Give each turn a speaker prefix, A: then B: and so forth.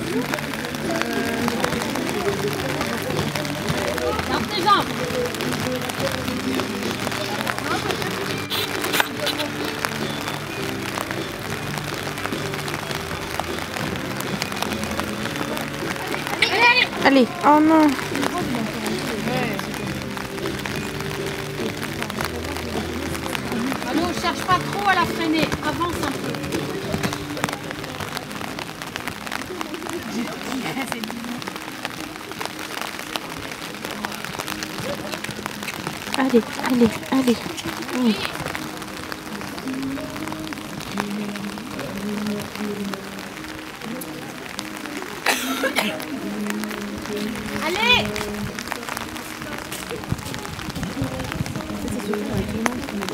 A: Garde tes jambes.
B: Allez, oh non.
A: Allô, cherche pas trop à la freiner. Avance un peu.
B: Allez, allez, allez. Oui.
A: Allez!